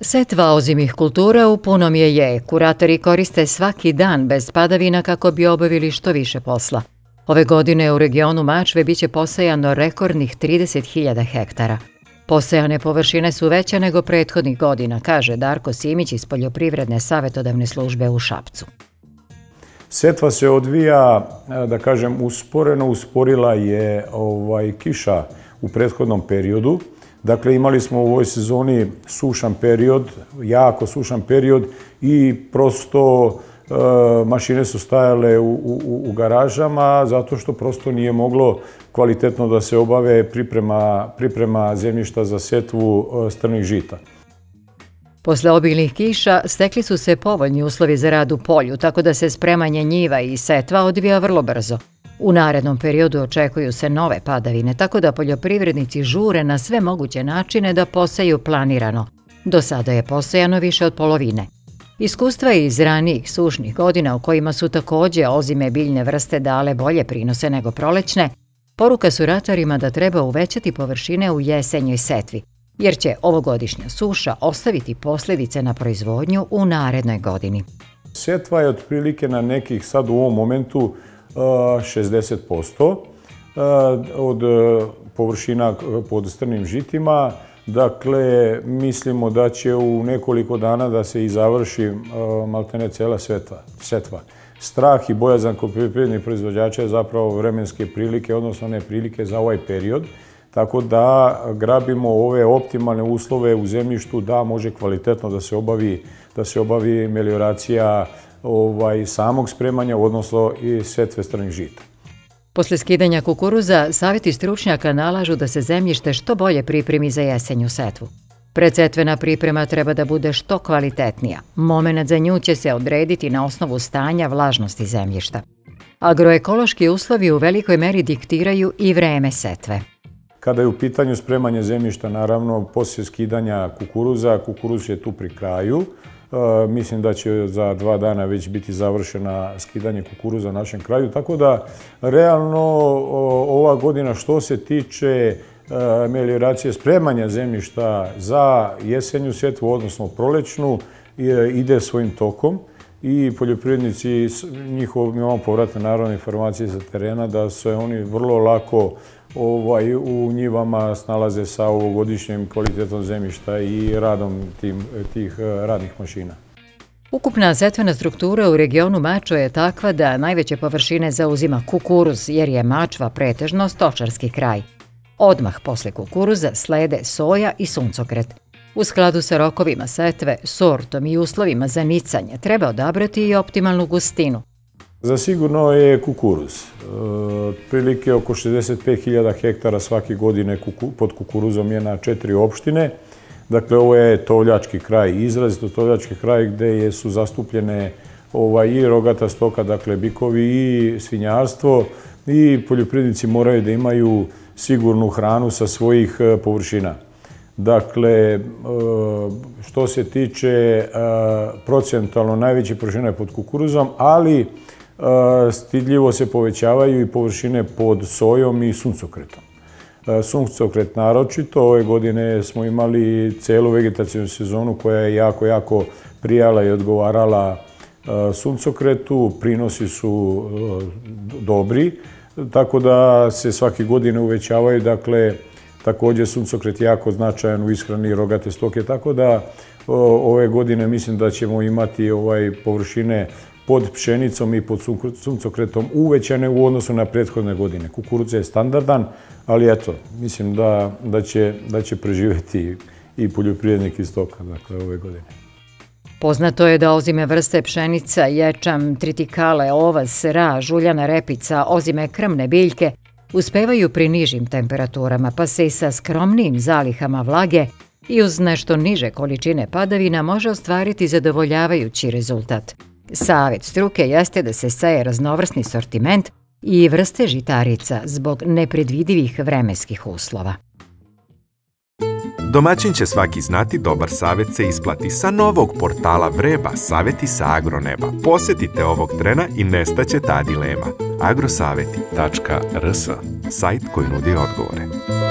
Setva ozimih kultura u punom je jeku. Ratari koriste svaki dan bez padavina kako bi obavili što više posla. Ove godine u regionu Mačve biće posejano rekordnih 30.000 hektara. Posejane površine su veće nego prethodnih godina, kaže Darko Simić iz Poljoprivredne savjetodavne službe u Šapcu. Setva se odvija, da kažem, usporeno. Usporila je kiša u prethodnom periodu. Dakle, imali smo u ovoj sezoni sušan period, jako sušan period i prosto mašine su stajale u garažama zato što prosto nije moglo kvalitetno da se obave priprema zemljišta za setvu strnih žita. Posle obilnih kiša stekli su se povoljni uslovi za rad u polju, tako da se spremanje njiva i setva odvija vrlo brzo. U narednom periodu očekuju se nove padavine, tako da poljoprivrednici žure na sve moguće načine da poseju planirano. Do sada je posejano više od polovine. Iskustva iz ranijih sušnih godina u kojima su takođe ozime biljne vrste dale bolje prinose nego prolećne, poruka su ratarima da treba uvećati površine u jesenjoj setvi, jer će ovogodišnja suša ostaviti posljedice na proizvodnju u narednoj godini. Setva je otprilike na nekih sad u ovom momentu 60% od površina pod strnim žitima. Dakle, mislimo da će u nekoliko dana da se i završi maltene cela setva. Strah i bojazan kod poljoprivrednih proizvođača je zapravo vremenske prilike, odnosno ne prilike za ovaj period. Tako da grabimo ove optimalne uslove u zemljištu da može kvalitetno da se obavi melioracija samog spremanja, odnosno i setve strnih žita. Posle skidanja kukuruza, savjeti stručnjaka nalažu da se zemljište što bolje pripremi za jesenju setvu. Predsetvena priprema treba da bude što kvalitetnija. Momenat za nju će se odrediti na osnovu stanja vlažnosti zemljišta. Agroekološki uslovi u velikoj meri diktiraju i vreme setve. Kada je u pitanju spremanje zemljišta, naravno, poslije skidanja kukuruza, kukuruz je tu pri kraju. Mislim da će za 2 dana već biti završena skidanje kukuruza u našem kraju. Tako da, realno, ova godina što se tiče melioracije spremanja zemljišta za jesenju setvu, odnosno prolećnu, ide svojim tokom i poljoprivrednici, imamo povratne naravne informacije sa terena da se oni vrlo lako u njivama snalaze sa ovogodišnjim kvalitetom zemljišta i radom tih radnih mašina. Ukupna setvena struktura u regionu Mačve je takva da najveće površine zauzima kukuruz, jer je Mačva pretežno stočarski kraj. Odmah posle kukuruza slede soja i suncokret. U skladu sa rokovima setve, sortom i uslovima za nicanje treba odabrati i optimalnu gustinu. Zasigurno je kukuruz. Prilike oko 65.000 hektara svake godine pod kukuruzom je na 4 opštine. Dakle, ovo je tovljački kraj, izrazito tovljački kraj gde su zastupljene i rogata stoka, dakle bikovi i svinjarstvo, i poljoprivrednici moraju da imaju sigurnu hranu sa svojih površina. Dakle, što se tiče procentualno najveće površine je pod kukuruzom, ali stidljivo se povećavaju i površine pod sojom i suncokretom. Suncokret naročito, ove godine smo imali celu vegetacijnu sezonu koja je jako prijala i odgovarala suncokretu, prinosi su dobri, tako da se svake godine uvećavaju, dakle, također suncokret je jako značajan u ishrani rogate stoke, tako da ove godine mislim da ćemo imati površine pod pšenicom i pod suncokretom uvećane u odnosu na prethodne godine. Kukuruz je standardan, ali eto, mislim da će preživjeti i poljoprivrednik iz stoka, dakle, ove godine. Poznato je da ozime vrste pšenica, ječam, tritikale, ovas, raž, uljana repica, ozime krmne biljke uspevaju pri nižim temperaturama, pa se i sa skromnim zalihama vlage i uz nešto niže količine padavina može ostvariti zadovoljavajući rezultat. Savet struke jeste da se seje raznovrsni sortiment i vrste žitarica zbog nepredvidivih vremenskih uslova. Domaćin će svaki znati, dobar savjet se isplati. Sa novog portala Vreba, savjeti sa agroneba. Posjetite ovog trena i nestaće ta dilema. agrosaveti.rs, sajt koji nudi odgovore.